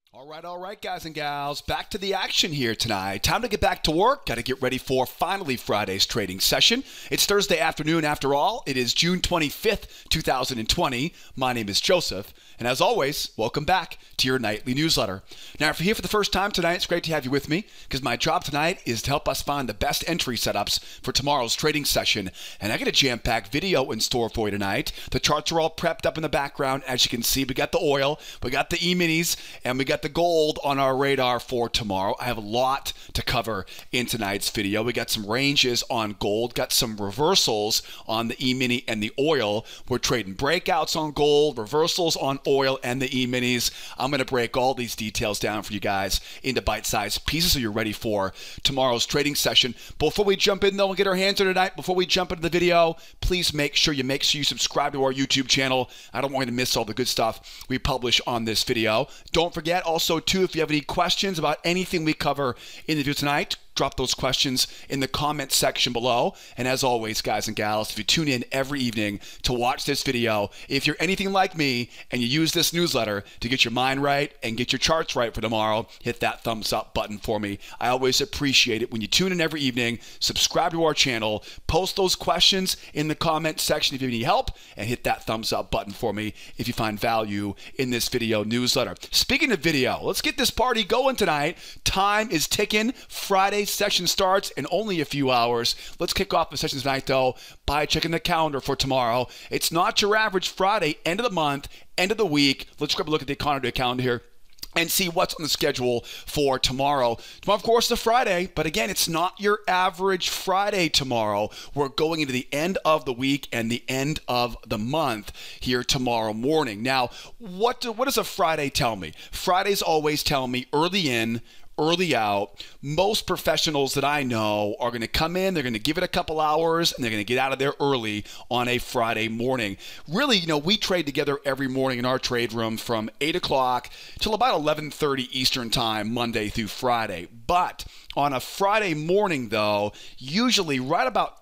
All right, guys and gals, back to the action here tonight. Time to get back to work. Got to get ready for finally Friday's trading session. It's Thursday afternoon after all. It is June 25th, 2020. My name is Joseph, and as always, welcome back to your nightly newsletter. Now, if you're here for the first time tonight, it's great to have you with me because my job tonight is to help us find the best entry setups for tomorrow's trading session. And I got a jam-packed video in store for you tonight. The charts are all prepped up in the background. As you can see, we got the oil, we got the E-minis, and we got the gold on our radar for tomorrow. I have a lot to cover in tonight's video. We got some ranges on gold, got some reversals on the E-mini and the oil. We're trading breakouts on gold, reversals on oil and the E-minis. I'm going to break all these details down for you guys into bite-sized pieces so you're ready for tomorrow's trading session. Before we jump in, though, and get our hands on it tonight, before we jump into the video, please make sure you subscribe to our YouTube channel. I don't want you to miss all the good stuff we publish on this video. Don't forget, also, too, if you have any questions about anything we cover in the video tonight, drop those questions in the comment section below. And as always, guys and gals, if you tune in every evening to watch this video, if you're anything like me and you use this newsletter to get your mind right and get your charts right for tomorrow, hit that thumbs up button for me. I always appreciate it when you tune in every evening, subscribe to our channel, post those questions in the comment section if you need help, and hit that thumbs up button for me if you find value in this video newsletter. Speaking of video, let's get this party going tonight. Time is ticking. Friday's session starts in only a few hours. Let's kick off the session tonight, though, by checking the calendar for tomorrow. It's not your average Friday, end of the month, end of the week. Let's grab a look at the calendar here and see what's on the schedule for tomorrow. Tomorrow, of course, is a Friday, but again, it's not your average Friday tomorrow. We're going into the end of the week and the end of the month here tomorrow morning. Now, what does a Friday tell me? Fridays always tell me early in, early out. Most professionals that I know are going to come in, they're going to give it a couple hours, and they're going to get out of there early on a Friday morning. Really, we trade together every morning in our trade room from 8 o'clock till about 11:30 Eastern time, Monday through Friday. But on a Friday morning, though, usually right about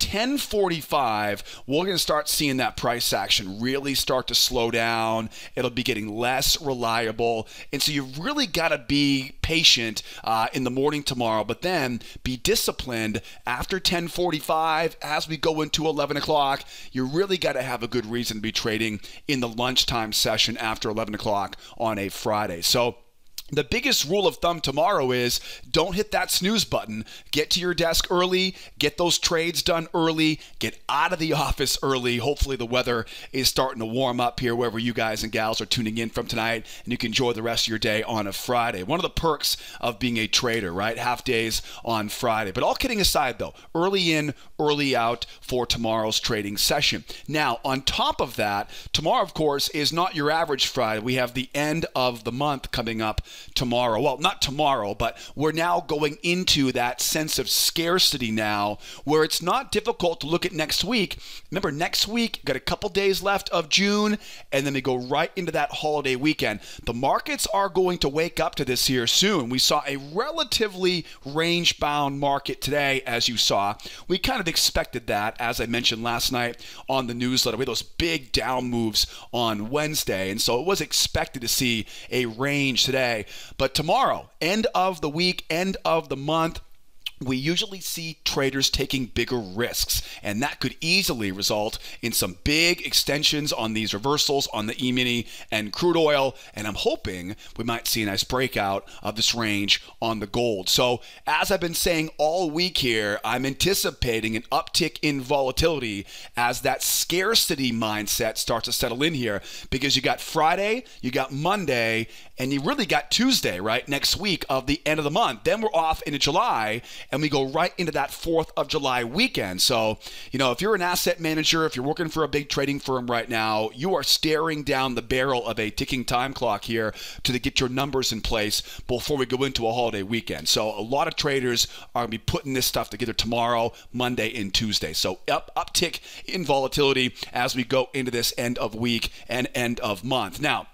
10:45, we're going to start seeing that price action really start to slow down. It'll be getting less reliable. And so you've really got to be patient in the morning tomorrow, but then be disciplined after 10:45 as we go into 11 o'clock. You really got to have a good reason to be trading in the lunchtime session after 11 o'clock on a Friday. So the biggest rule of thumb tomorrow is don't hit that snooze button. Get to your desk early, get those trades done early, get out of the office early. Hopefully the weather is starting to warm up here wherever you guys and gals are tuning in from tonight, and you can enjoy the rest of your day on a Friday. One of the perks of being a trader, right? Half days on Friday. But all kidding aside, though, early in, early out for tomorrow's trading session. Now, on top of that, tomorrow, of course, is not your average Friday. We have the end of the month coming up tomorrow. Well, not tomorrow, but we're now going into that sense of scarcity now where it's not difficult to look at next week. Remember, next week, got a couple days left of June, and then we go right into that holiday weekend. The markets are going to wake up to this here soon. We saw a relatively range-bound market today, as you saw. We kind of expected that, as I mentioned last night on the newsletter. We had those big down moves on Wednesday, and so it was expected to see a range today. But tomorrow, end of the week, end of the month, we usually see traders taking bigger risks, and that could easily result in some big extensions on these reversals on the E-mini and crude oil, and I'm hoping we might see a nice breakout of this range on the gold. So as I've been saying all week here, I'm anticipating an uptick in volatility as that scarcity mindset starts to settle in here, because you got Friday, you got Monday, and you really got Tuesday, right, next week of the end of the month. Then we're off into July, and we go right into that 4th of July weekend. So, if you're an asset manager, if you're working for a big trading firm right now, you are staring down the barrel of a ticking time clock here to get your numbers in place before we go into a holiday weekend. So a lot of traders are going to be putting this stuff together tomorrow, Monday, and Tuesday. So uptick in volatility as we go into this end of week and end of month. Now,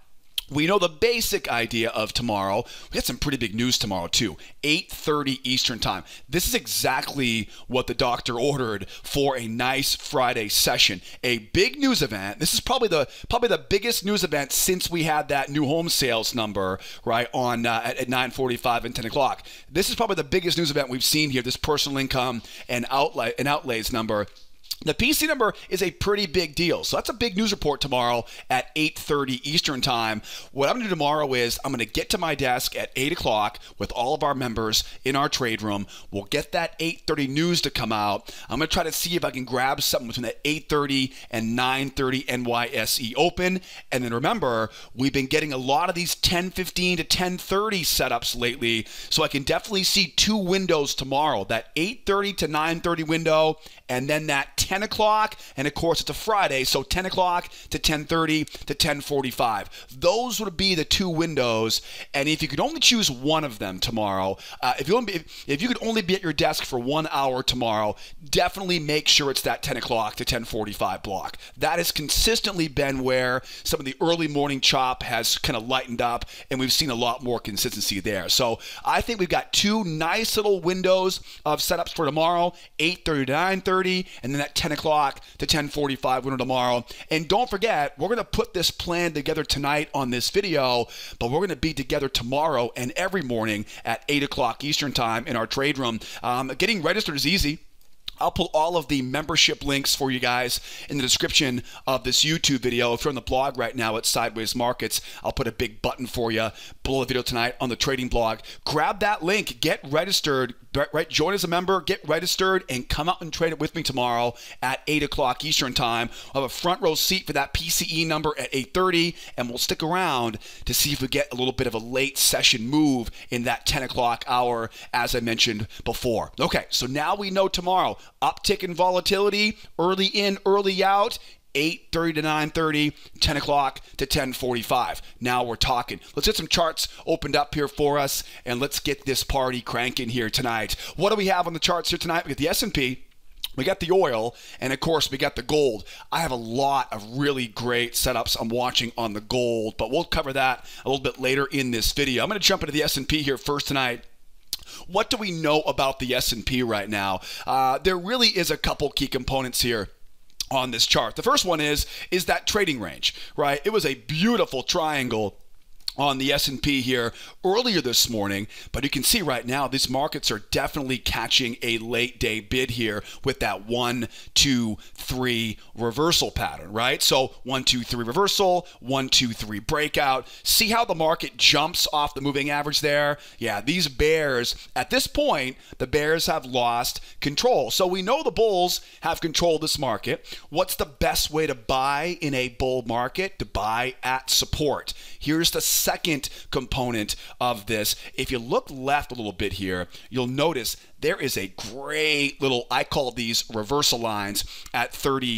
We know the basic idea of tomorrow. We got some pretty big news tomorrow too. 8:30 Eastern time. This is exactly what the doctor ordered for a nice Friday session. A big news event. This is probably the biggest news event since we had that new home sales number right on at 9:45 and 10 o'clock. This is probably the biggest news event we've seen here. This personal income and outlays number. The PC number is a pretty big deal. So that's a big news report tomorrow at 8:30 Eastern time. What I'm going to do tomorrow is I'm going to get to my desk at 8 o'clock with all of our members in our trade room. We'll get that 8:30 news to come out. I'm going to try to see if I can grab something between that 8:30 and 9:30 NYSE open. And then remember, we've been getting a lot of these 10:15 to 10:30 setups lately. So I can definitely see two windows tomorrow, that 8:30 to 9:30 window, and then that 10 o'clock, and of course it's a Friday, so 10 o'clock to 10:30 to 10:45. Those would be the two windows, and if you could only choose one of them tomorrow, if you could only be at your desk for 1 hour tomorrow, definitely make sure it's that 10 o'clock to 10:45 block. That has consistently been where some of the early morning chop has kind of lightened up, and we've seen a lot more consistency there. So I think we've got two nice little windows of setups for tomorrow, 8:30 to 9:30, and then that 10 o'clock to 10:45 window tomorrow. And don't forget, we're going to put this plan together tonight on this video, but we're going to be together tomorrow and every morning at 8 o'clock Eastern time in our trade room. Getting registered is easy. I'll put all of the membership links for you guys in the description of this YouTube video. If you're on the blog right now at Sideways Markets, I'll put a big button for you below the video tonight on the trading blog. Grab that link, get registered, right? Join as a member, get registered, and come out and trade it with me tomorrow at 8 o'clock Eastern time. I'll have a front row seat for that PCE number at 8:30, and we'll stick around to see if we get a little bit of a late session move in that 10 o'clock hour, as I mentioned before. Okay, so now we know tomorrow. Uptick in volatility, early in, early out, 8:30 to 9:30, 10 o'clock to 10:45. Now we're talking. Let's get some charts opened up here for us, and let's get this party cranking here tonight. What do we have on the charts here tonight? We got the S&P. We got the oil, and of course, we got the gold. I have a lot of really great setups I'm watching on the gold, but we'll cover that a little bit later in this video. I'm going to jump into the S&P here first tonight. What do we know about the S&P right now? There really is a couple key components here on this chart. The first one is that trading range, right? It was a beautiful triangle on the S&P here earlier this morning, but you can see right now these markets are definitely catching a late day bid here with that 1, 2, 3 reversal pattern, right? So 1, 2, 3 reversal, 1, 2, 3 breakout. See how the market jumps off the moving average there? Yeah, these bears, at this point, the bears have lost control. So we know the bulls have control of this market. What's the best way to buy in a bull market? To buy at support. Here's the second component of this. If you look left a little bit here, you'll notice there is a great little, I call these reversal lines at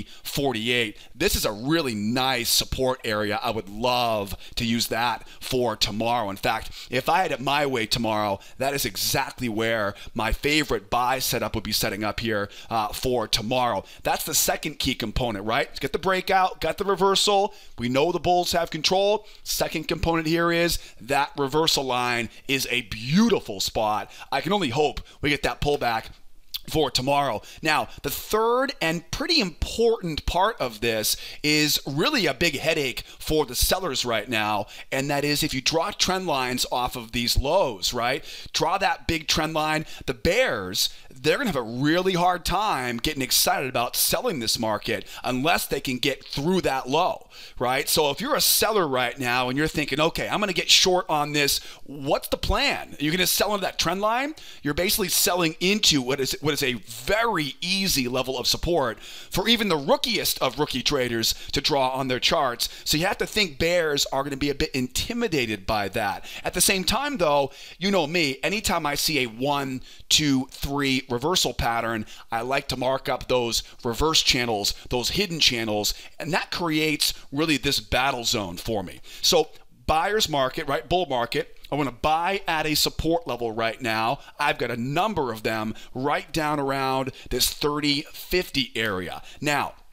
30.48. This is a really nice support area. I would love to use that for tomorrow. In fact, if I had it my way tomorrow, that is exactly where my favorite buy setup would be setting up here for tomorrow. That's the second key component, right? Let's get the breakout, got the reversal. We know the bulls have control. Second component here is that reversal line is a beautiful spot. I can only hope we get that pullback for tomorrow. Now, the third and pretty important part of this is really a big headache for the sellers right now, and that is if you draw trend lines off of these lows, right? Draw that big trend line. The bears, they're going to have a really hard time getting excited about selling this market unless they can get through that low, right? So if you're a seller right now and you're thinking, okay, I'm going to get short on this, what's the plan? You're going to sell into that trend line? You're basically selling into what is a very easy level of support for even the rookiest of rookie traders to draw on their charts. So you have to think bears are going to be a bit intimidated by that. At the same time, though, you know me, anytime I see a 1, 2, 3 reversal pattern, I like to mark up those reverse channels, those hidden channels, and that creates really this battle zone for me. So buyer's market, right? Bull market. I want to buy at a support level right now. I've got a number of them right down around this 30-50 area. Now,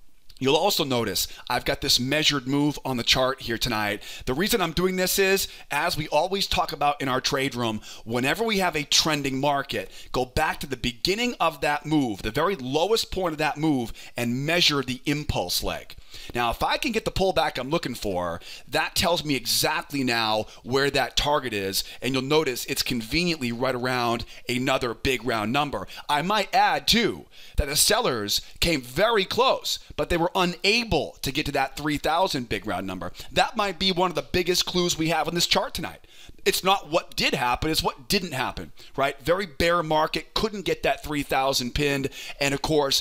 You'll also notice I've got this measured move on the chart here tonight. The reason I'm doing this is, as we always talk about in our trade room, whenever we have a trending market, go back to the beginning of that move, the very lowest point of that move, and measure the impulse leg. Now, if I can get the pullback I'm looking for, that tells me exactly now where that target is, and you'll notice it's conveniently right around another big round number. I might add, too, that the sellers came very close, but they were unable to get to that 3,000 big round number. That might be one of the biggest clues we have on this chart tonight. It's not what did happen, it's what didn't happen, right? Very bear market, couldn't get that 3,000 pinned, and of course,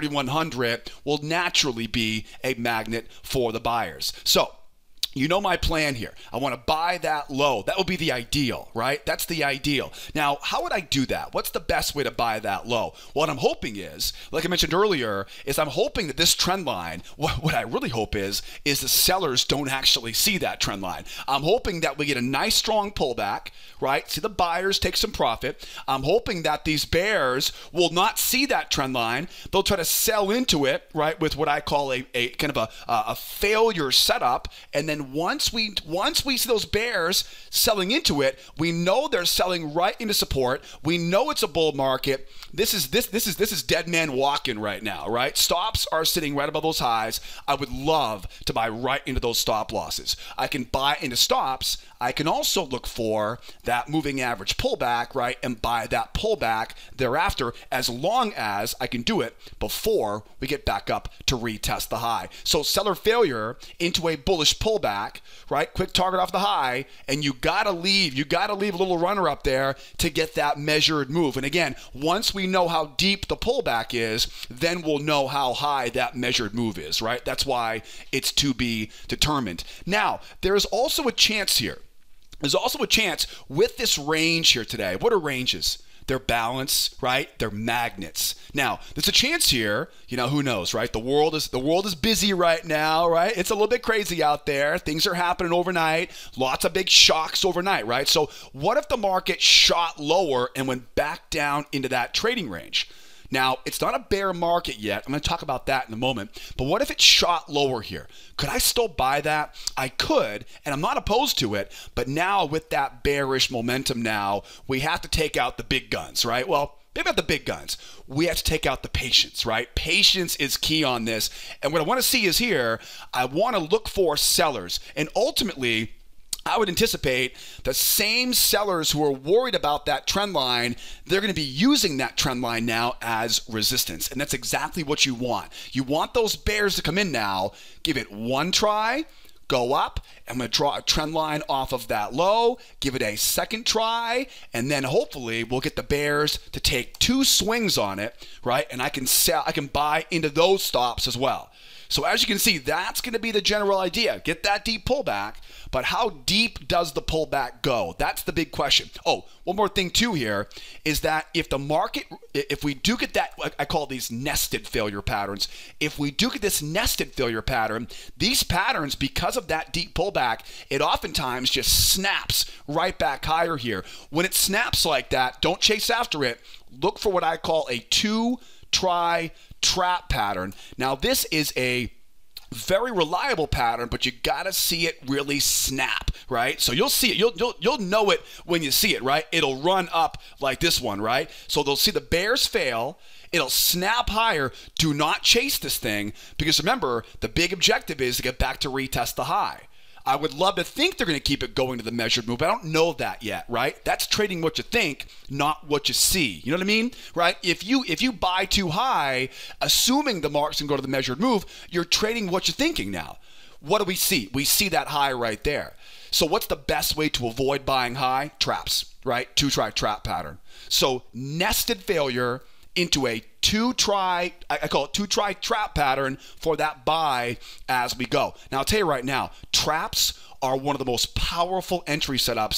3,100 will naturally be a magnet for the buyers. So, you know my plan here. I want to buy that low. That would be the ideal, right? That's the ideal. Now, how would I do that? What's the best way to buy that low? What I'm hoping is, like I mentioned earlier, is I'm hoping that this trend line, what I really hope is the sellers don't actually see that trend line. I'm hoping that we get a nice strong pullback, right? See the buyers take some profit. I'm hoping that these bears will not see that trend line. They'll try to sell into it, right, with what I call a kind of a failure setup, and then once we see those bears selling into it, we know they're selling right into support. We know it's a bull market. This is dead man walking right now, right? Stops are sitting right above those highs. I would love to buy right into those stop losses. I can buy into stops. I can also look for that moving average pullback, right, and buy that pullback thereafter, as long as I can do it before we get back up to retest the high. So seller failure into a bullish pullback, right? Quick target off the high, and you gotta leave a little runner up there to get that measured move. And again, once we know how deep the pullback is, then we'll know how high that measured move is, right? That's why it's to be determined. Now, there's also a chance here. There's also a chance with this range here today. What are ranges? They're balanced, right? They're magnets. Now, there's a chance here, who knows, right? The world is busy right now, right? It's a little bit crazy out there. Things are happening overnight. Lots of big shocks overnight, right? So what if the market shot lower and went back down into that trading range? Now, it's not a bear market yet. I'm going to talk about that in a moment. But what if it shot lower here? Could I still buy that? I could, and I'm not opposed to it. But now with that bearish momentum now, we have to take out the big guns, right? Well, maybe not the big guns. We have to take out the patience, right? Patience is key on this. And what I want to see is here, I want to look for sellers. And ultimately, I would anticipate the same sellers who are worried about that trend line, they're going to be using that trend line now as resistance. And that's exactly what you want. You want those bears to come in now, give it one try, go up. I'm going to draw a trend line off of that low, give it a second try, and then hopefully we'll get the bears to take two swings on it, right? And I can buy into those stops as well. So as you can see, that's going to be the general idea. Get that deep pullback, but how deep does the pullback go? That's the big question. Oh, one more thing too here is that if we do get that, I call these nested failure patterns, if we do get this nested failure pattern, these patterns, because of that deep pullback, it oftentimes just snaps right back higher here. When it snaps like that, don't chase after it. Look for what I call a two-try trap pattern. Now, this is a very reliable pattern, but you got to see it really snap, right? So you'll see it. You'll know it when you see it, right? It'll run up like this one, right? So they'll see the bears fail. It'll snap higher. Do not chase this thing, because remember, the big objective is to get back to retest the high. I would love to think they're going to keep it going to the measured move, but I don't know that yet, right? That's trading what you think, not what you see. You know what I mean? Right? If you buy too high, assuming the market's going to go to the measured move, you're trading what you're thinking now. What do we see? We see that high right there. So what's the best way to avoid buying high? Traps, right? Two-try trap pattern. So nested failure into a two-try, I call it two-try trap pattern for that buy as we go. Now, I'll tell you right now, traps are one of the most powerful entry setups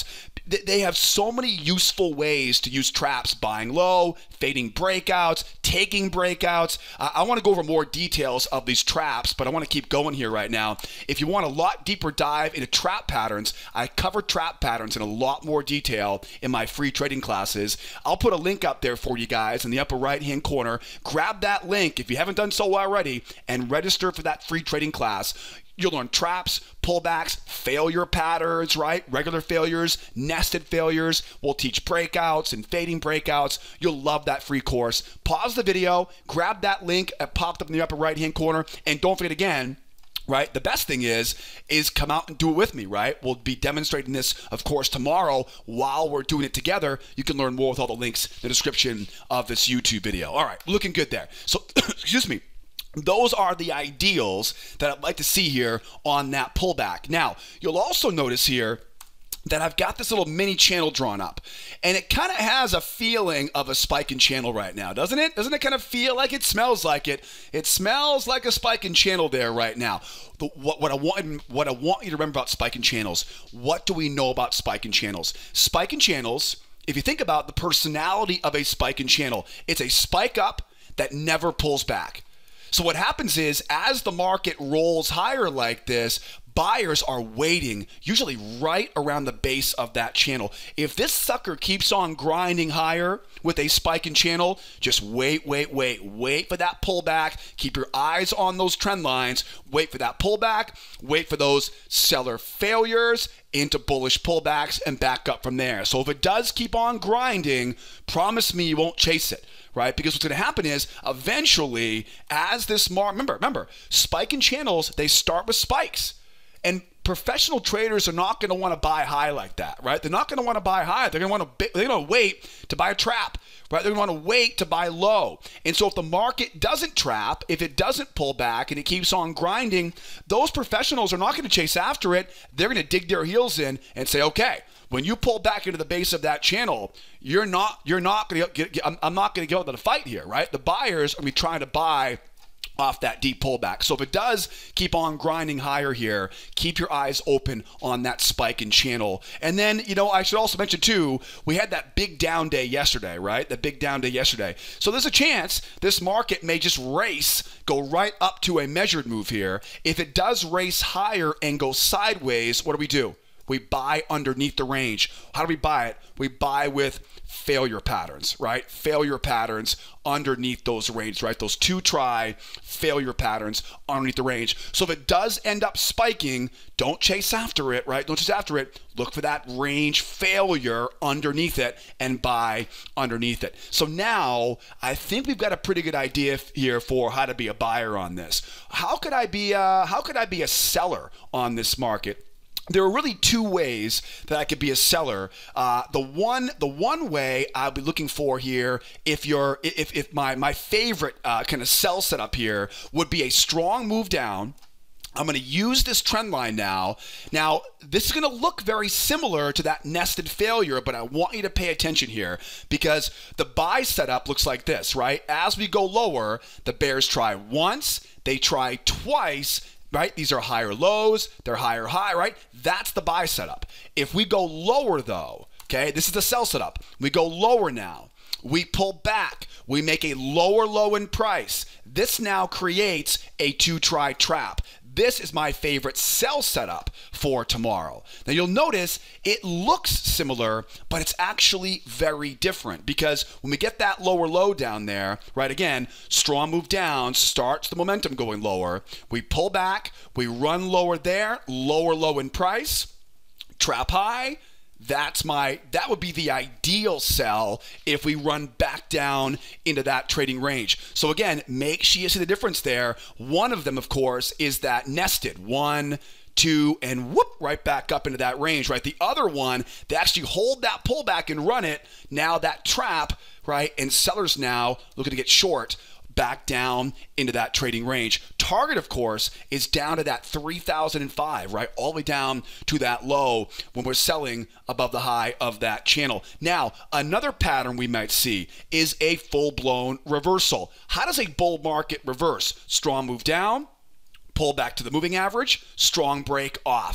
They have so many useful ways to use traps: buying low, fading breakouts, taking breakouts. I want to go over more details of these traps, but I want to keep going here right now. If you want a lot deeper dive into trap patterns, I cover trap patterns in a lot more detail in my free trading classes. I'll put a link up there for you guys in the upper right-hand corner. Grab that link if you haven't done so already and register for that free trading class. You'll learn traps, pullbacks, failure patterns, right? Regular failures, nested failures. We'll teach breakouts and fading breakouts. You'll love that free course. Pause the video, grab that link that popped up in the upper right-hand corner, and don't forget again, right? The best thing is come out and do it with me, right? We'll be demonstrating this, of course, tomorrow while we're doing it together. You can learn more with all the links in the description of this YouTube video. All right, looking good there. So, excuse me. Those are the ideals that I'd like to see here on that pullback. Now, you'll also notice here that I've got this little mini channel drawn up, and it kind of has a feeling of a spiking channel right now, doesn't it? Doesn't it kind of feel like it? Smells like it. It smells like a spiking channel there right now. What I want you to remember about spiking channels, what do we know about spiking channels? Spiking channels, if you think about the personality of a spiking channel, it's a spike up that never pulls back. So what happens is, as the market rolls higher like this, buyers are waiting, usually right around the base of that channel. If this sucker keeps on grinding higher with a spiking channel, just wait for that pullback. Keep your eyes on those trend lines. Wait for that pullback. Wait for those seller failures into bullish pullbacks and back up from there. So if it does keep on grinding, promise me you won't chase it. Right? Because what's going to happen is, eventually, as this remember, spiking channels, they start with spikes. And professional traders are not going to want to buy high like that, right? They're not going to want to buy high. They're going to wait to buy a trap, right? They're going to want to wait to buy low. And so if the market doesn't trap, if it doesn't pull back and it keeps on grinding, those professionals are not going to chase after it. They're going to dig their heels in and say, okay, when you pull back into the base of that channel, you're not going to get, I'm not going to go to the fight here, right? The buyers are going to be trying to buy off that deep pullback. So if it does keep on grinding higher here, keep your eyes open on that spike in channel. And then, I should also mention too, we had that big down day yesterday, right? The big down day yesterday. So there's a chance this market may just race, go right up to a measured move here. If it does race higher and go sideways, what do? We buy underneath the range. How do we buy it? We buy with failure patterns, right? Failure patterns underneath those ranges, right? Those two-try failure patterns underneath the range. So if it does end up spiking, don't chase after it, right? Don't chase after it. Look for that range failure underneath it and buy underneath it. So now I think we've got a pretty good idea here for how to be a buyer on this. How could I be a seller on this market? There are really two ways that I could be a seller. The one way I'll be looking for here, if my favorite kind of sell setup here would be a strong move down. I'm going to use this trend line now. Now, this is going to look very similar to that nested failure, but I want you to pay attention here because the buy setup looks like this, right? As we go lower, the bears try once, they try twice, right? These are higher lows, they're higher high, right? That's the buy setup. If we go lower though, okay, this is the sell setup. We go lower now. We pull back. We make a lower low in price. This now creates a two-try trap. This is my favorite sell setup for tomorrow. Now you'll notice it looks similar, but it's actually very different because when we get that lower low down there, right, again, strong move down starts the momentum going lower. We pull back, we run lower there, lower low in price, trap high. That would be the ideal sell if we run back down into that trading range. So again, make sure you see the difference there. One of them, of course, is that nested 1, 2, and whoop, right back up into that range, right? The other one, they actually hold that pullback and run it. Now that trap, right? And sellers now looking to get short back down into that trading range. Target, of course, is down to that 3,005, right? All the way down to that low when we're selling above the high of that channel. Now, another pattern we might see is a full-blown reversal. How does a bull market reverse? Strong move down, pull back to the moving average, strong break off.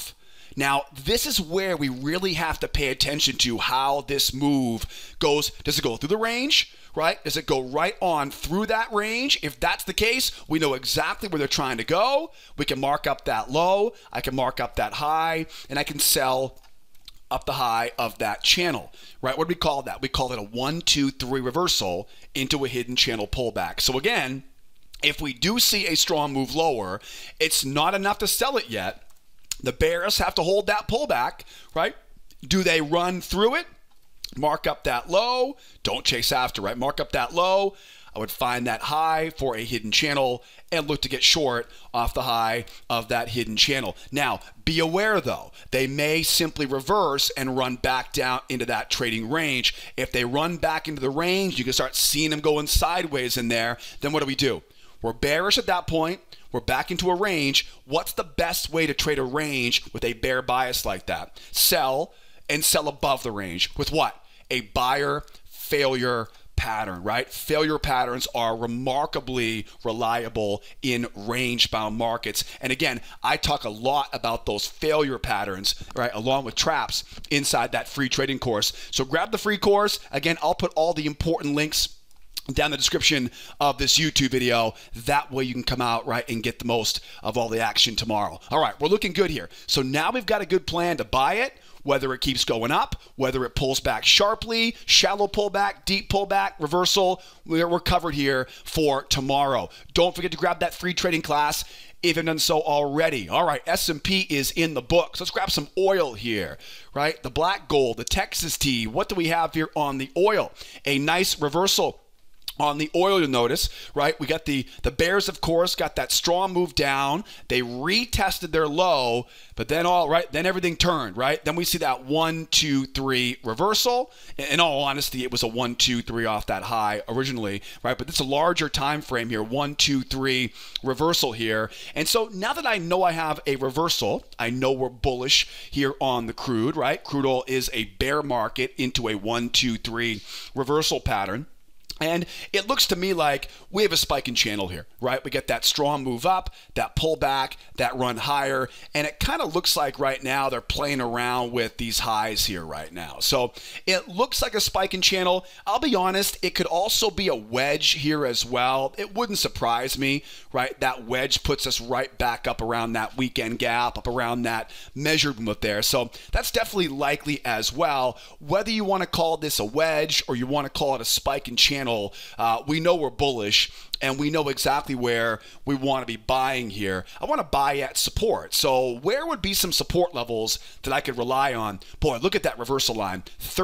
Now, this is where we really have to pay attention to how this move goes. Does it go through the range, right? Does it go right on through that range? If that's the case, we know exactly where they're trying to go. We can mark up that low. I can mark up that high, and I can sell up the high of that channel, right? What do we call that? We call it a 1, 2, 3 reversal into a hidden channel pullback. So again, if we do see a strong move lower, it's not enough to sell it yet. The bears have to hold that pullback, right? Do they run through it? Mark up that low. Don't chase after, right? Mark up that low. I would find that high for a hidden channel and look to get short off the high of that hidden channel. Now, be aware though, they may simply reverse and run back down into that trading range. If they run back into the range, you can start seeing them going sideways in there. Then what do? We're bearish at that point. We're back into a range. What's the best way to trade a range with a bear bias like that? Sell and sell above the range. With what? A buyer failure pattern, right? Failure patterns are remarkably reliable in range-bound markets. And again, I talk a lot about those failure patterns, right, along with traps inside that free trading course. So grab the free course. Again, I'll put all the important links down in the description of this YouTube video. That way you can come out, right, and get the most of all the action tomorrow. All right, we're looking good here. So now we've got a good plan to buy it, whether it keeps going up, whether it pulls back sharply, shallow pullback, deep pullback, reversal. We're covered here for tomorrow. Don't forget to grab that free trading class if you've done so already. All right, S&P is in the books. Let's grab some oil here, right? The black gold, the Texas tea. What do we have here on the oil? A nice reversal. On the oil, you'll notice, right, we got the bears, of course, got that strong move down. They retested their low, but then then everything turned, right? Then we see that 1, 2, 3 reversal. In all honesty, it was a 1, 2, 3 off that high originally, right? But it's a larger time frame here, 1, 2, 3 reversal here. And so now that I know I have a reversal, I know we're bullish here on the crude, right? Crude oil is a bear market into a 1, 2, 3 reversal pattern. And it looks to me like we have a spiking channel here, right? We get that strong move up, that pullback, that run higher, and it kind of looks like right now they're playing around with these highs here right now. So it looks like a spiking channel. I'll be honest, it could also be a wedge here as well. It wouldn't surprise me, right? That wedge puts us right back up around that weekend gap, up around that measured move there. So that's definitely likely as well. Whether you want to call this a wedge or you want to call it a spiking channel, we know we're bullish and we know exactly where we want to be buying here. I want to buy at support. So where would be some support levels that I could rely on? Boy, look at that reversal line,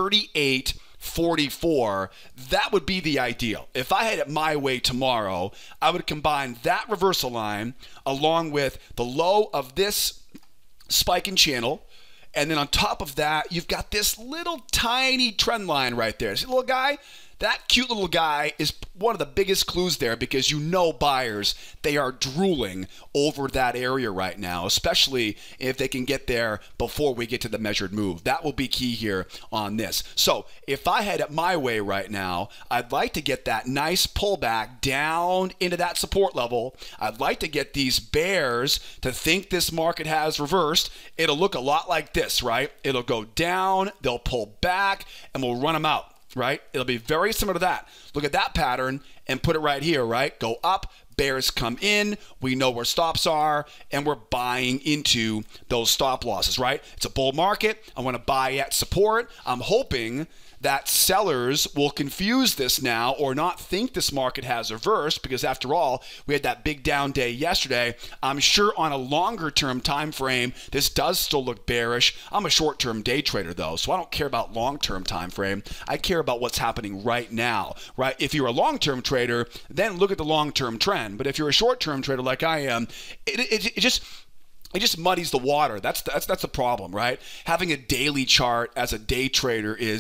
38.44. That would be the ideal. If I had it my way tomorrow, I would combine that reversal line along with the low of this spiking channel. And then on top of that, you've got this little tiny trend line right there. See the little guy? That cute little guy is one of the biggest clues there because you know buyers, they are drooling over that area right now, especially if they can get there before we get to the measured move. That will be key here on this. So if I had it my way right now, I'd like to get that nice pullback down into that support level. I'd like to get these bears to think this market has reversed. It'll look a lot like this, right? It'll go down, they'll pull back, and we'll run them out. Right? It'll be very similar to that. Look at that pattern and put it right here, right? Go up, bears come in, we know where stops are, and we're buying into those stop losses, right? It's a bull market. I want to buy at support. I'm hoping that sellers will confuse this now or not think this market has reversed because after all, we had that big down day yesterday. I'm sure on a longer term time frame, this does still look bearish. I'm a short term day trader though, so I don't care about long term time frame. I care about what's happening right now, right? If you're a long term trader, then look at the long term trend. But if you're a short term trader like I am, it just muddies the water. That's the problem, right? Having a daily chart as a day trader is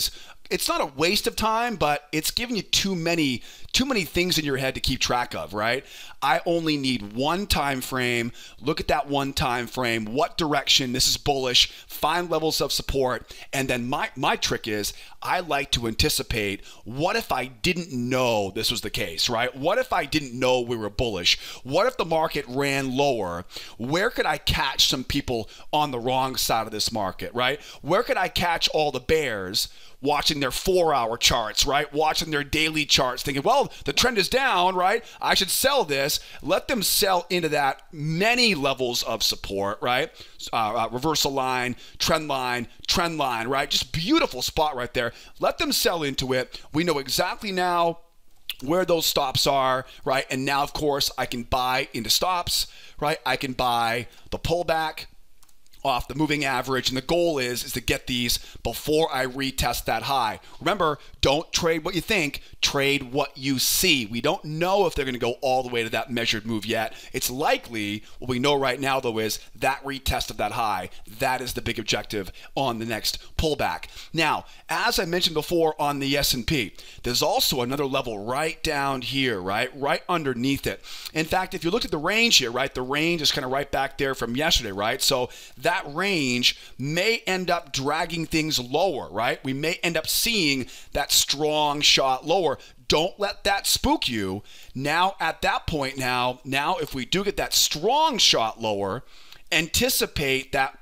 it's not a waste of time, but it's giving you too many things in your head to keep track of, right? I only need one time frame. Look at that one time frame. What direction? This is bullish. Find levels of support. And then my trick is I like to anticipate, what if I didn't know this was the case, right? What if I didn't know we were bullish? What if the market ran lower? Where could I catch some people on the wrong side of this market, right? Where could I catch all the bears watching their 4-hour charts, right? Watching their daily charts, thinking, well, the trend is down, right? I should sell this. Let them sell into that many levels of support, right? Reversal line, trend line, right? Just beautiful spot right there. Let them sell into it. We know exactly now where those stops are, right? And now, of course, I can buy into stops, right? I can buy the pullback off the moving average, and the goal is to get these before I retest that high. Remember, don't trade what you think, trade what you see. We don't know if they're going to go all the way to that measured move yet. It's likely, what we know right now though is that retest of that high. That is the big objective on the next pullback. Now, as I mentioned before on the S&P, there's also another level right down here, right underneath it. In fact, if you look at the range here, right, the range is kind of right back there from yesterday, right? So that range may end up dragging things lower, right? We may end up seeing that strong shot lower. Don't let that spook you. Now, at that point now if we do get that strong shot lower, anticipate that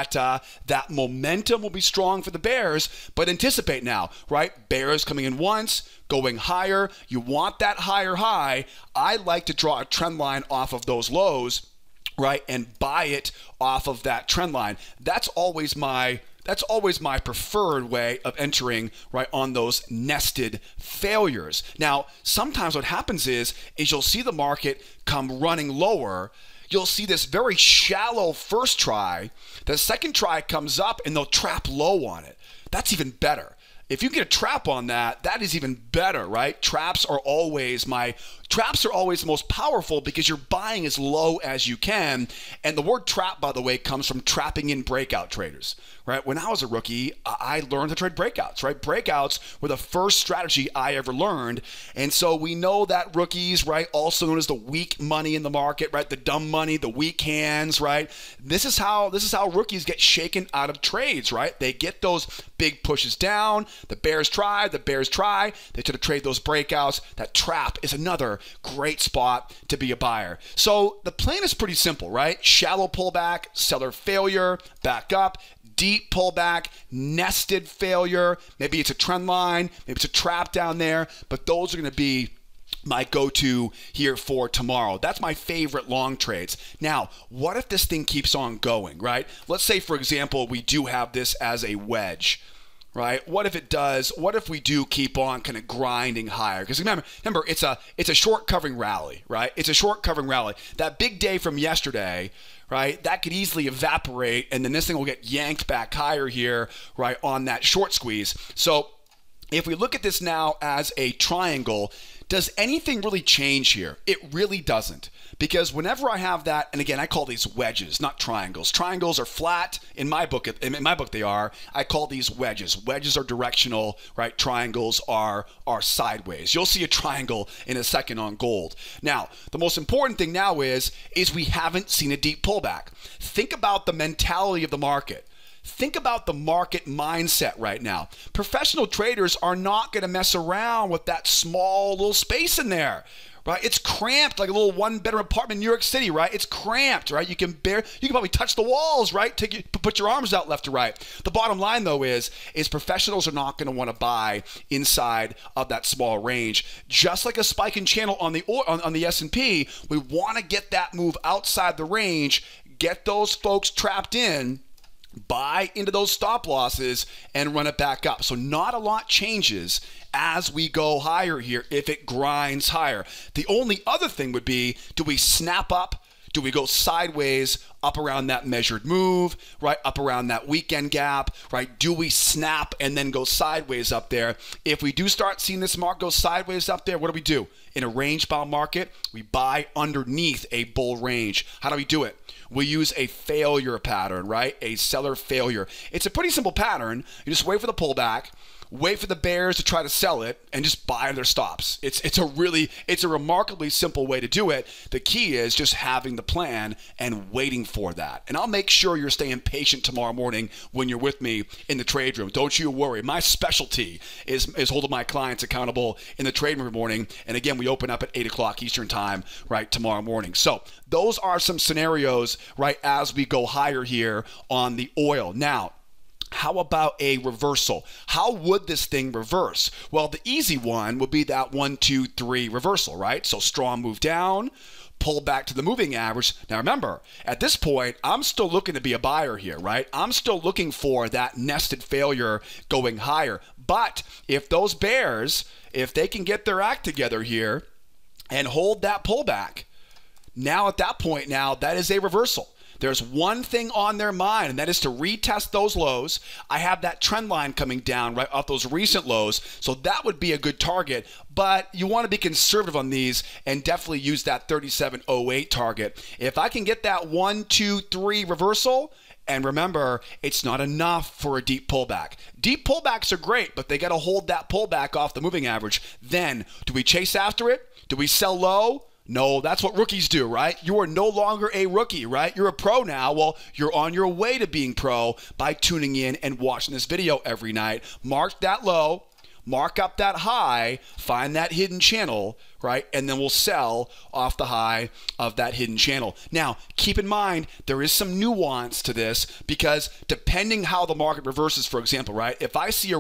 that momentum will be strong for the bears, but anticipate now, right? Bears coming in once, going higher. You want that higher high. I like to draw a trend line off of those lows, right, and buy it off of that trend line. That's always my preferred way of entering, right, on those nested failures. Now, sometimes what happens is you'll see the market come running lower. You'll see this very shallow first try. The second try comes up and they'll trap low on it. That's even better. If you get a trap on that, that is even better, right? Traps are always the most powerful because you're buying as low as you can. And the word trap, by the way, comes from trapping in breakout traders, right? When I was a rookie, I learned to trade breakouts, right? Breakouts were the first strategy I ever learned. And so we know that rookies, right, also known as the weak money in the market, right? The dumb money, the weak hands, right? This is how rookies get shaken out of trades, right? They get those big pushes down. The bears try. They try to trade those breakouts. That trap is another great spot to be a buyer. So the plan is pretty simple, right? Shallow pullback, seller failure, back up, deep pullback, nested failure. Maybe it's a trend line, maybe it's a trap down there, but those are going to be my go-to here for tomorrow. That's my favorite long trades. Now, what if this thing keeps on going, right? Let's say, for example, we do have this as a wedge, right? What if it does? What if we do keep on kind of grinding higher? Because remember, it's a short covering rally, right? It's a short covering rally. That big day from yesterday, right? That could easily evaporate, and then this thing will get yanked back higher here, right, on that short squeeze. So if we look at this now as a triangle, does anything really change here? It really doesn't. Because whenever I have that, and again, I call these wedges, not triangles. Triangles are flat. In my book they are. I call these wedges. Wedges are directional, right? Triangles are sideways. You'll see a triangle in a second on gold. Now, the most important thing now is we haven't seen a deep pullback. Think about the mentality of the market. Think about the market mindset right now. Professional traders are not going to mess around with that small little space in there, right? It's cramped like a little one-bedroom apartment in New York City, right? It's cramped, right? You can probably touch the walls, right? Put your arms out left to right. The bottom line, though, is professionals are not going to want to buy inside of that small range. Just like a spike in channel on the S&P, we want to get that move outside the range, get those folks trapped in, buy into those stop losses, and run it back up. So not a lot changes as we go higher here if it grinds higher. The only other thing would be, do we snap up? Do we go sideways up around that measured move, right? Up around that weekend gap, right? Do we snap and then go sideways up there? If we do start seeing this mark go sideways up there, what do? In a range-bound market, we buy underneath a bull range. How do we do it? We use a failure pattern, right? A seller failure. It's a pretty simple pattern. You just wait for the pullback. wait for the bears to try to sell it, and just buy their stops. It's a remarkably simple way to do it. The key is just having the plan and waiting for that. And I'll make sure you're staying patient tomorrow morning when you're with me in the trade room. Don't you worry. My specialty is holding my clients accountable in the trade room morning. And again, we open up at 8 o'clock Eastern time, right, tomorrow morning. So those are some scenarios, right, as we go higher here on the oil. Now, how about a reversal? How would this thing reverse? Well, the easy one would be that 1, 2, 3 reversal, right? So strong move down, pull back to the moving average. Now remember, at this point, I'm still looking to be a buyer here, right? I'm still looking for that nested failure going higher. But if those bears, if they can get their act together here and hold that pullback, now at that point now, that is a reversal. There's one thing on their mind, and that is to retest those lows. I have that trend line coming down right off those recent lows, so that would be a good target. But you want to be conservative on these and definitely use that 37.08 target. If I can get that 1, 2, 3 reversal, and remember, it's not enough for a deep pullback. Deep pullbacks are great, but they got to hold that pullback off the moving average. Then, do we chase after it? Do we sell low? No, that's what rookies do, right? You are no longer a rookie, right? You're a pro now. Well, you're on your way to being pro by tuning in and watching this video every night. Mark that low, mark up that high, find that hidden channel, right? And then we'll sell off the high of that hidden channel. Now, keep in mind, there is some nuance to this because depending how the market reverses, for example, right? If I see a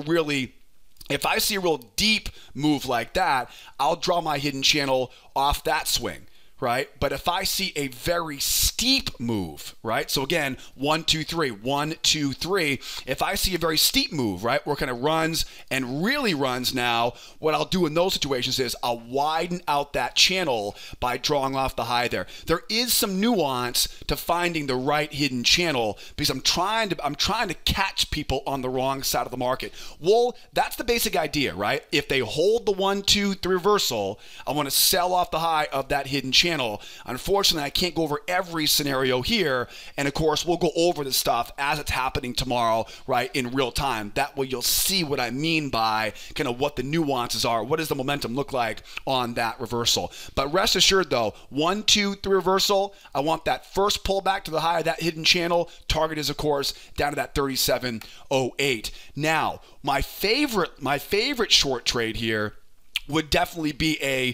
real deep move like that, I'll draw my hidden channel off that swing, right? But if I see a very steep move, right? So again, 1, 2, 3, 1, 2, 3. If I see a very steep move, right, where it kind of runs and really runs now, what I'll do in those situations is I'll widen out that channel by drawing off the high there. There is some nuance to finding the right hidden channel because I'm trying to catch people on the wrong side of the market. Well, that's the basic idea, right? If they hold the 1, 2, 3 reversal, I want to sell off the high of that hidden channel. Unfortunately, I can't go over every scenario here, and of course, we'll go over this stuff as it's happening tomorrow, right, in real time. That way you'll see what I mean by kind of what the nuances are. What does the momentum look like on that reversal? But rest assured though, 1, 2, 3 reversal, I want that first pullback to the high of that hidden channel. Target is, of course, down to that 37.08. Now, my favorite short trade here would definitely be a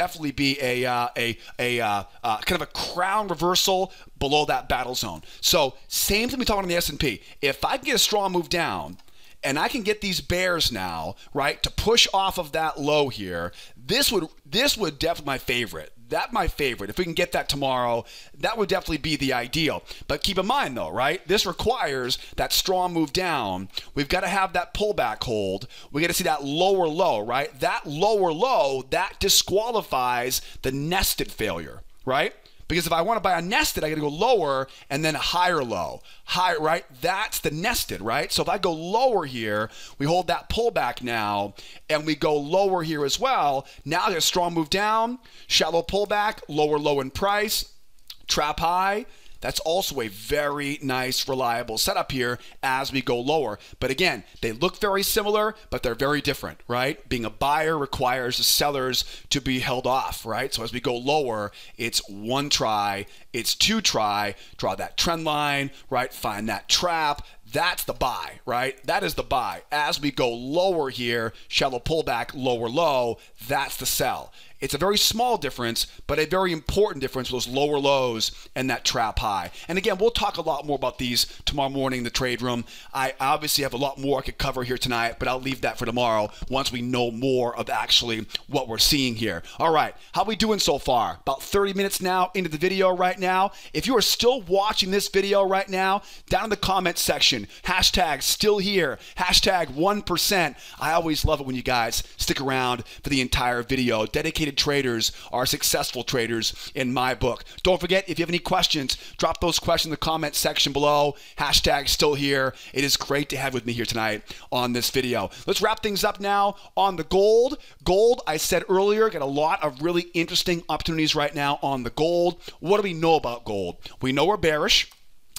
kind of a crown reversal below that battle zone. So same thing we talked about on the S&P. If I can get a strong move down and I can get these bears now, right, to push off of that low here, this would definitely my favorite. That's my favorite. If we can get that tomorrow, that would definitely be the ideal. But keep in mind though, right? This requires that strong move down. We've got to have that pullback hold. We got to see that lower low, right? That lower low, that disqualifies the nested failure, right? Because if I want to buy a nested, I got to go lower and then a higher low. Higher, right? That's the nested, right? So if I go lower here, we hold that pullback now, and we go lower here as well. Now I get a strong move down, shallow pullback, lower low in price, trap high. That's also a very nice, reliable setup here as we go lower. But again, they look very similar, but they're very different, right? Being a buyer requires the sellers to be held off, right? So as we go lower, it's 1 try, it's 2 try, draw that trend line, right? Find that trap. That's the buy, right? That is the buy. As we go lower here, shallow pullback, lower low, that's the sell. It's a very small difference, but a very important difference with those lower lows and that trap high. And again, we'll talk a lot more about these tomorrow morning in the trade room. I obviously have a lot more I could cover here tonight, but I'll leave that for tomorrow once we know more of actually what we're seeing here. All right, how are we doing so far? About 30 minutes now into the video right now. If you are still watching this video right now, down in the comments section, hashtag still here, hashtag 1%. I always love it when you guys stick around for the entire video. Dedicated traders are successful traders in my book. Don't forget, if you have any questions, drop those questions in the comment section below. Hashtag still here. It is great to have with me here tonight on this video. Let's wrap things up now on the gold. Gold, I said earlier, got a lot of really interesting opportunities right now on the gold. What do we know about gold? We know we're bearish.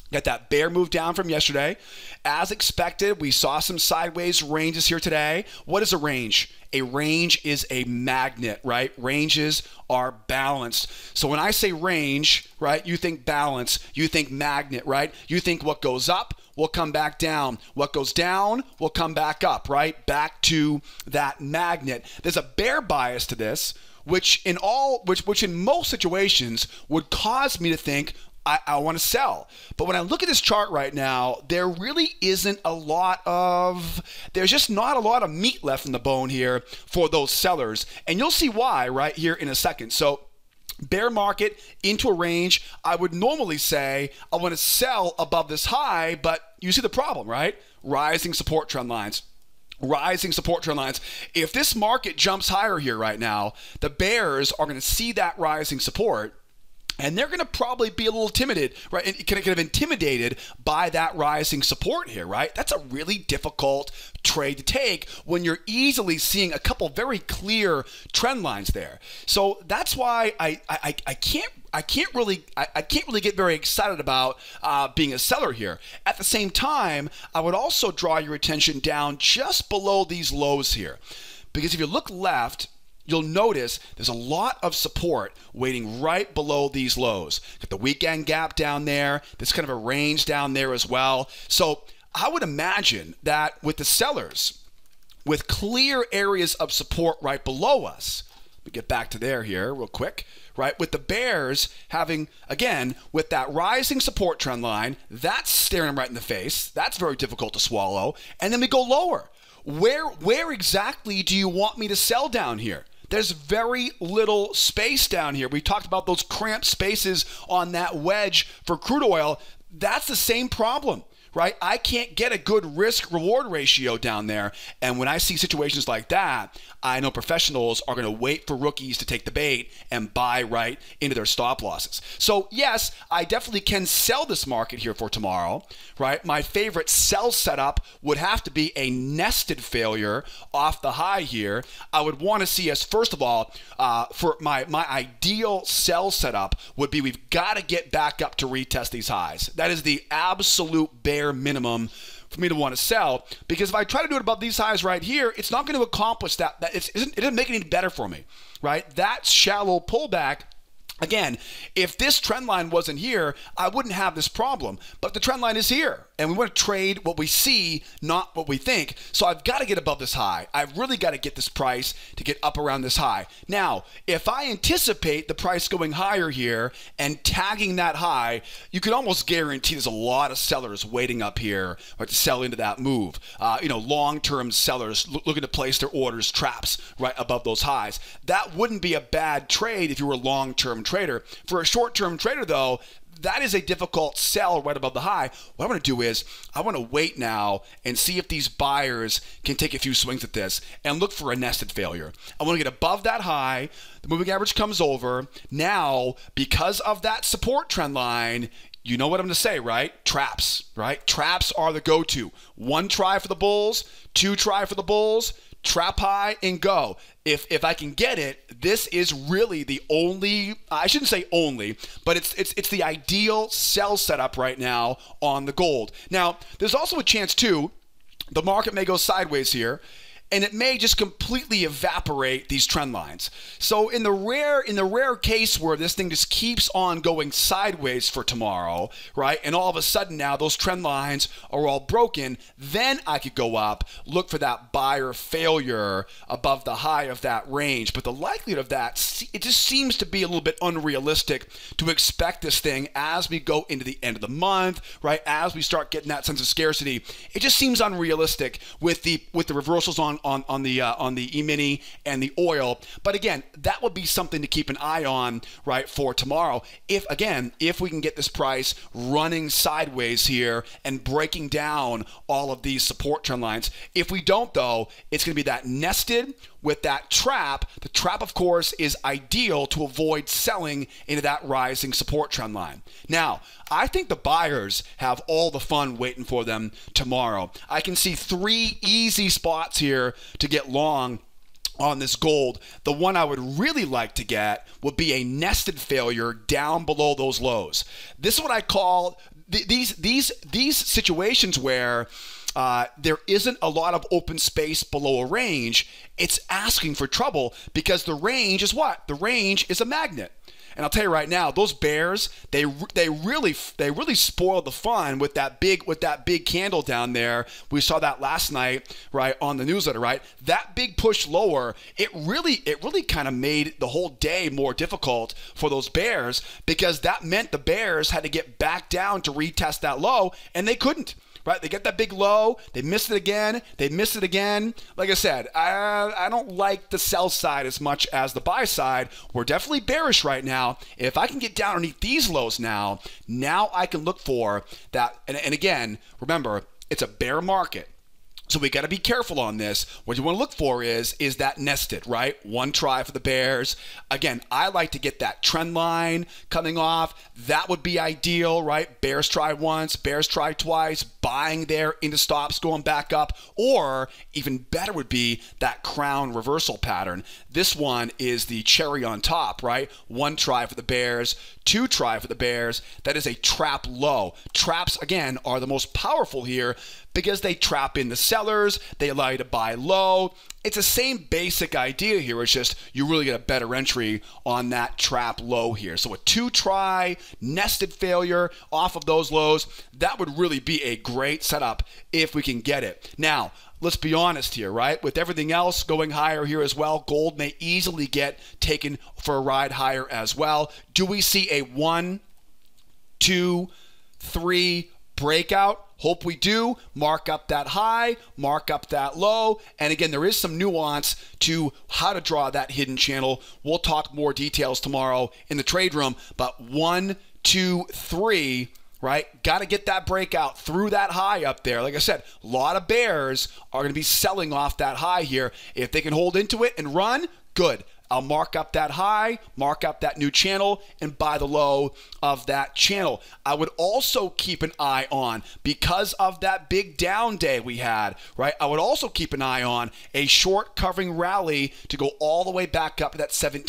Got that bear move down from yesterday. As expected, we saw some sideways ranges here today. What is a range? A range is a magnet, right? Ranges are balanced. So when I say range, right, you think balance, you think magnet, right? You think what goes up will come back down. What goes down will come back up, right? Back to that magnet. There's a bear bias to this, which in most situations would cause me to think, I want to sell. But when I look at this chart right now, there's just not a lot of meat left in the bone here for those sellers. And you'll see why right here in a second. So bear market into a range, I would normally say I want to sell above this high, but you see the problem, right? Rising support trend lines. Rising support trend lines. If this market jumps higher here right now, the bears are going to see that rising support, and they're going to probably be a little timid, right? And kind of intimidated by that rising support here, right? That's a really difficult trade to take when you're easily seeing a couple very clear trend lines there. So that's why I can't really get very excited about being a seller here. At the same time, I would also draw your attention down just below these lows here, because if you look left, you'll notice there's a lot of support waiting right below these lows. Got the weekend gap down there. There's kind of a range down there as well. So I would imagine that with the sellers, with clear areas of support right below us, let me get back to there here real quick, right? With the bears having, again, with that rising support trend line, that's staring them right in the face. That's very difficult to swallow. And then we go lower. Where exactly do you want me to sell down here? There's very little space down here. We talked about those cramped spaces on that wedge for crude oil. That's the same problem, right? I can't get a good risk-reward ratio down there. And when I see situations like that, I know professionals are going to wait for rookies to take the bait and buy right into their stop losses. So yes, I definitely can sell this market here for tomorrow, right? My favorite sell setup would have to be a nested failure off the high here. I would want to see us, first of all, for my ideal sell setup would be we've got to get back up to retest these highs. That is the absolute bare minimum for me to want to sell, because if I try to do it above these highs right here, it's not going to accomplish that. It doesn't make it any better for me, right? That shallow pullback. Again, if this trend line wasn't here, I wouldn't have this problem. But the trend line is here, and we want to trade what we see, not what we think. So I've got to get above this high. I've really got to get this price to get up around this high. Now, if I anticipate the price going higher here and tagging that high, you could almost guarantee there's a lot of sellers waiting up here or to sell into that move. Long-term sellers looking to place their orders, traps right above those highs. That wouldn't be a bad trade if you were a long-term trader. For a short-term trader, though, that is a difficult sell right above the high. What I want to do is I want to wait now and see if these buyers can take a few swings at this and look for a nested failure. I want to get above that high. The moving average comes over. Now, because of that support trend line, you know what I'm going to say, right? Traps, right? Traps are the go-to. One try for the bulls, two try for the bulls, trap high and go. If I can get it, this is really the only, I shouldn't say only, but it's the ideal sell setup right now on the gold. Now, there's also a chance too, the market may go sideways here, and it may just completely evaporate these trend lines. So in the rare case where this thing just keeps on going sideways for tomorrow, right, and all of a sudden now those trend lines are all broken, then I could go up, look for that buyer failure above the high of that range. But the likelihood of that, it just seems to be a little bit unrealistic to expect this thing as we go into the end of the month, right, as we start getting that sense of scarcity. It just seems unrealistic with the reversals on the E-mini and the oil. But again, that would be something to keep an eye on, right, for tomorrow. If we can get this price running sideways here and breaking down all of these support trend lines. If we don't, though, it's going to be that nested with that trap. The trap, of course, is ideal to avoid selling into that rising support trend line. Now, I think the buyers have all the fun waiting for them tomorrow. I can see three easy spots here to get long on this gold. The one I would really like to get would be a nested failure down below those lows. This is what I call these situations where there isn't a lot of open space below a range, it's asking for trouble because the range is what? The range is a magnet. And I'll tell you right now, those bears, they really spoiled the fun with that big candle down there. We saw that last night, right, on the newsletter, right? That big push lower, it really kind of made the whole day more difficult for those bears because that meant the bears had to get back down to retest that low, and they couldn't. Right, they get that big low, they missed it again, they missed it again. Like I said, I don't like the sell side as much as the buy side. We're definitely bearish right now. If I can get down underneath these lows now I can look for that. And again, remember, it's a bear market. So we got to be careful on this. What you want to look for is that nested, right? One try for the bears. Again, I like to get that trend line coming off. That would be ideal, right? Bears try once, bears try twice, buying there into stops, going back up. Or even better would be that crown reversal pattern. This one is the cherry on top, right? One try for the bears, two try for the bears. That is a trap low. Traps, again, are the most powerful here because they trap in the sellers, they allow you to buy low. It's the same basic idea here. It's just you really get a better entry on that trap low here. So a two try nested failure off of those lows, that would really be a great setup if we can get it. Now, let's be honest here, right? With everything else going higher here as well, gold may easily get taken for a ride higher as well. Do we see a 1, 2, 3 breakout? Hope we do. Mark up that high, mark up that low. And again, there is some nuance to how to draw that hidden channel. We'll talk more details tomorrow in the trade room. But 1, 2, 3, right? Got to get that breakout through that high up there. Like I said, a lot of bears are going to be selling off that high here. If they can hold into it and run, good. I'll mark up that high, mark up that new channel, and buy the low of that channel. I would also keep an eye on, because of that big down day we had, right? I would also keep an eye on a short covering rally to go all the way back up to that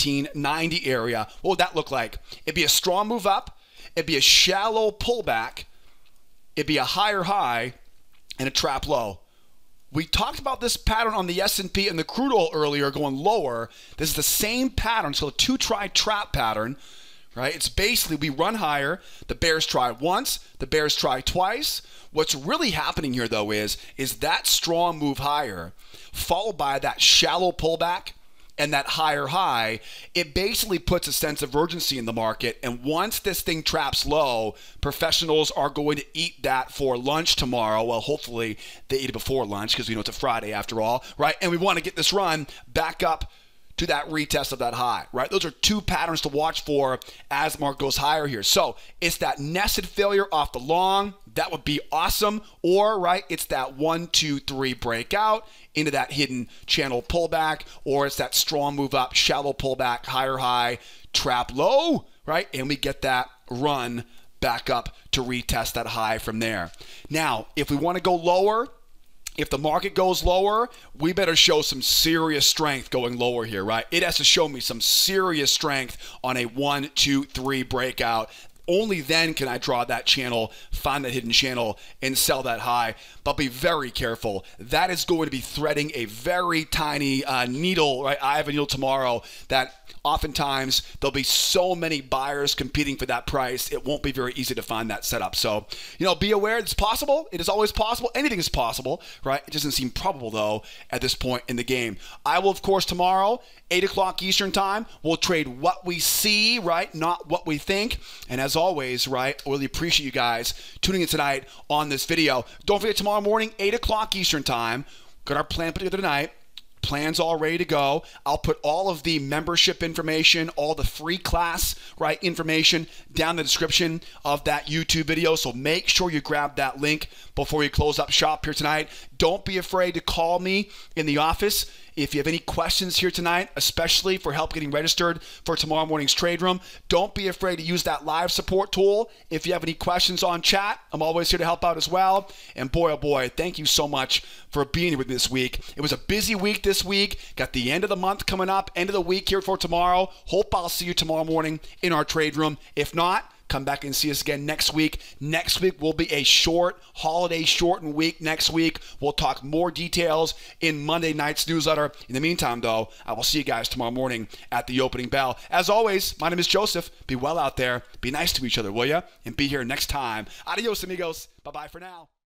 1790 area. What would that look like? It'd be a strong move up. It'd be a shallow pullback. It'd be a higher high and a trap low. We talked about this pattern on the S&P and the crude oil earlier going lower. This is the same pattern, so a two-try trap pattern, right? It's basically we run higher, the bears try once, the bears try twice. What's really happening here, though, is that strong move higher followed by that shallow pullback and that higher high. It basically puts a sense of urgency in the market. And once this thing traps low, professionals are going to eat that for lunch tomorrow. Well, hopefully they eat it before lunch because we know it's a Friday after all, right? And we want to get this run back up to that retest of that high, right? Those are two patterns to watch for as the market goes higher here. So it's that nested failure off the long. That would be awesome. Or, right, it's that 1, 2, 3 breakout into that hidden channel pullback, or it's that strong move up, shallow pullback, higher high, trap low, right? And we get that run back up to retest that high from there. Now, if we want to go lower, if the market goes lower, we better show some serious strength going lower here, right? It has to show me some serious strength on a 1, 2, 3 breakout. Only then can I draw that channel, find that hidden channel, and sell that high. But be very careful. That is going to be threading a very tiny needle, right? I have a needle tomorrow that oftentimes there'll be so many buyers competing for that price, it won't be very easy to find that setup. So, be aware it's possible. It is always possible. Anything is possible, right? It doesn't seem probable, though, at this point in the game. I will, of course, tomorrow, 8 o'clock Eastern time, we'll trade what we see, right? Not what we think. And as always, right, I really appreciate you guys tuning in tonight on this video. Don't forget, tomorrow morning, 8 o'clock Eastern time, got our plan put together tonight. Plans all ready to go. I'll put all of the membership information, all the free class, right, information down in the description of that YouTube video. So make sure you grab that link before you close up shop here tonight. Don't be afraid to call me in the office if you have any questions here tonight, especially for help getting registered for tomorrow morning's trade room. Don't be afraid to use that live support tool. If you have any questions on chat, I'm always here to help out as well. And boy, oh boy, thank you so much for being here with me this week. It was a busy week this week. Got the end of the month coming up, end of the week here for tomorrow. Hope I'll see you tomorrow morning in our trade room. If not, Come back and see us again next week. Next week will be a short, holiday shortened week. Next week, we'll talk more details in Monday night's newsletter. In the meantime, though, I will see you guys tomorrow morning at the opening bell. As always, my name is Joseph. Be well out there. Be nice to each other, will ya? And be here next time. Adios, amigos. Bye-bye for now.